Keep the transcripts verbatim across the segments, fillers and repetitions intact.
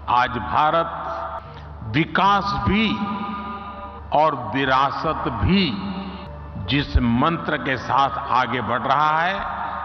आज भारत विकास भी और विरासत भी जिस मंत्र के साथ आगे बढ़ रहा है,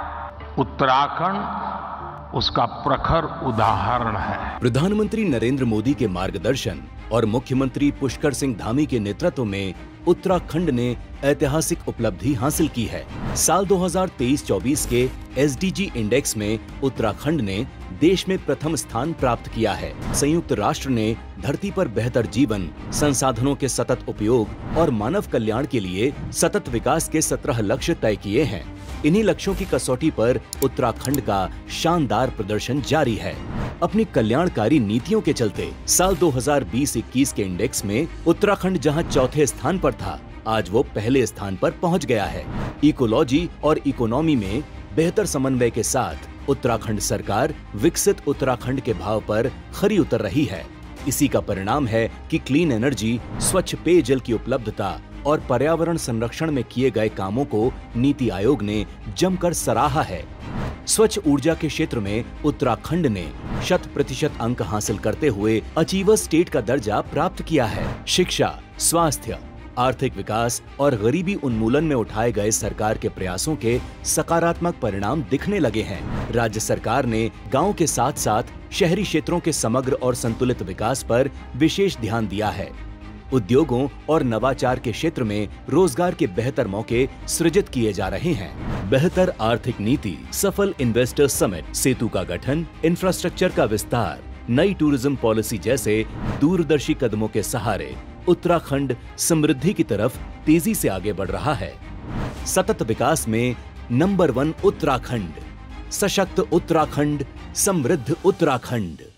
उत्तराखंड उसका प्रखर उदाहरण है। प्रधानमंत्री नरेंद्र मोदी के मार्गदर्शन और मुख्यमंत्री पुष्कर सिंह धामी के नेतृत्व में उत्तराखंड ने ऐतिहासिक उपलब्धि हासिल की है। साल दो हज़ार तेईस चौबीस के एस डी जी इंडेक्स में उत्तराखंड ने देश में प्रथम स्थान प्राप्त किया है। संयुक्त राष्ट्र ने धरती पर बेहतर जीवन, संसाधनों के सतत उपयोग और मानव कल्याण के लिए सतत विकास के सत्रह लक्ष्य तय किए हैं। इन्हीं लक्ष्यों की कसौटी पर उत्तराखंड का शानदार प्रदर्शन जारी है। अपनी कल्याणकारी नीतियों के चलते साल दो हज़ार बीस इक्कीस के इंडेक्स में उत्तराखंड जहां चौथे स्थान पर था, आज वो पहले स्थान पर पहुंच गया है। इकोलॉजी और इकोनॉमी में बेहतर समन्वय के साथ उत्तराखंड सरकार विकसित उत्तराखंड के भाव पर खरी उतर रही है। इसी का परिणाम है कि क्लीन एनर्जी, स्वच्छ पेयजल की उपलब्धता और पर्यावरण संरक्षण में किए गए कामों को नीति आयोग ने जमकर सराहा है। स्वच्छ ऊर्जा के क्षेत्र में उत्तराखंड ने शत प्रतिशत अंक हासिल करते हुए अचीवर स्टेट का दर्जा प्राप्त किया है। शिक्षा, स्वास्थ्य, आर्थिक विकास और गरीबी उन्मूलन में उठाए गए सरकार के प्रयासों के सकारात्मक परिणाम दिखने लगे हैं। राज्य सरकार ने गांव के साथ साथ शहरी क्षेत्रों के समग्र और संतुलित विकास पर विशेष ध्यान दिया है। उद्योगों और नवाचार के क्षेत्र में रोजगार के बेहतर मौके सृजित किए जा रहे हैं। बेहतर आर्थिक नीति, सफल इन्वेस्टर समिट, सेतु का गठन, इंफ्रास्ट्रक्चर का विस्तार, नई टूरिज्म पॉलिसी जैसे दूरदर्शी कदमों के सहारे उत्तराखंड समृद्धि की तरफ तेजी से आगे बढ़ रहा है। सतत विकास में नंबर वन उत्तराखंड, सशक्त उत्तराखंड, समृद्ध उत्तराखंड।